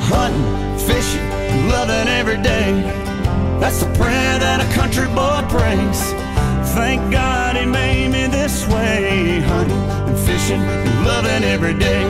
hunting, fishing, loving every day. That's the prayer that a country boy prays. Thank God he made me this way, hunting and fishing and loving every day.